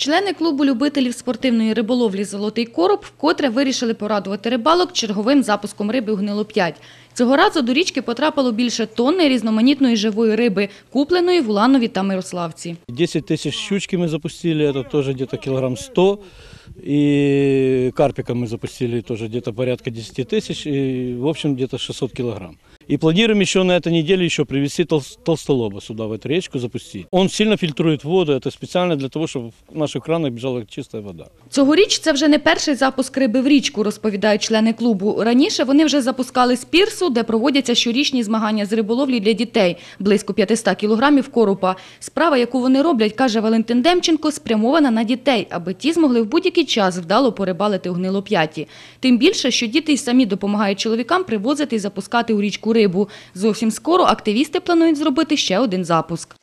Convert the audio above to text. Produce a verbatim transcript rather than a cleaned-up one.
Члени клубу любителів спортивної риболовлі «Золотий короб» вкотре вирішили порадувати рибалок черговим запуском риби у Гнило п'ять. Цього разу до річки потрапило більше тонни різноманітної живої риби, купленої в Уланові та Мирославці. десять тысяч щучки мы запустили, это тоже где-то килограмм сто. И карпика мы запустили тоже где-то порядка десяти тысяч, и в общем где-то шестьсот килограмм. И планируем еще на этой неделе еще привезти тол- толстолоба сюда, в эту речку запустить. Он сильно фильтрует воду, это специально для того, чтобы в наших кранах бежала чистая вода. Цьогоріч це вже не перший запуск риби в річку, розповідають члени клубу. Раніше вони вже запускали з пірсу, де проводяться щорічні змагання з риболовлі для дітей – близько п'ятисот кілограмів коропа. Справа, яку вони роблять, каже Валентин Демченко, спрямована на дітей, аби ті змогли в будь-який час вдало порибалити у Гнило п'ять. Тим більше, що діти й самі допомагають чоловікам привозити і запускати у річку рибу. Зовсім скоро активісти планують зробити ще один запуск.